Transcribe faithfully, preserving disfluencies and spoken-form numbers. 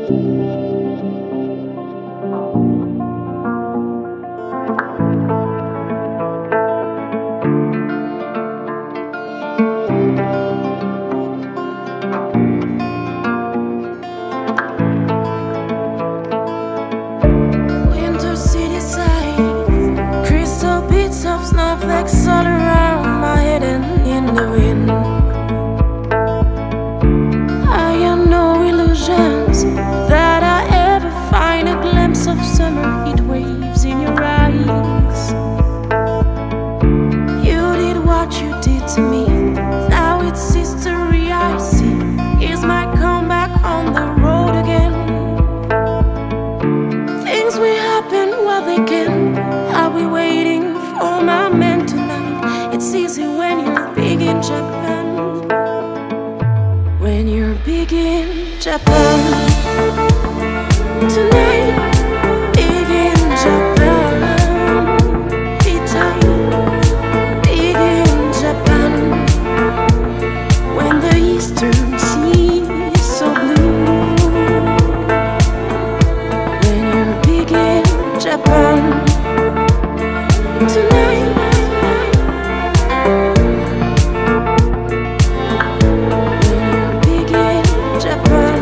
Snowflakes all around my head and in the wind. I have no illusions that I ever find a glimpse of summer heat waves in your eyes. You did what you did to me, now it's history I see. Here's my comeback on the road again. Things will happen while they can. I'll be waiting for my man tonight. It's easy when you're big in Japan. When you're big in Japan. Tonight, big in Japan. Be tight, big in Japan. When the eastern sea is so blue. When you're big in Japan. Tonight, when you're big in Japan.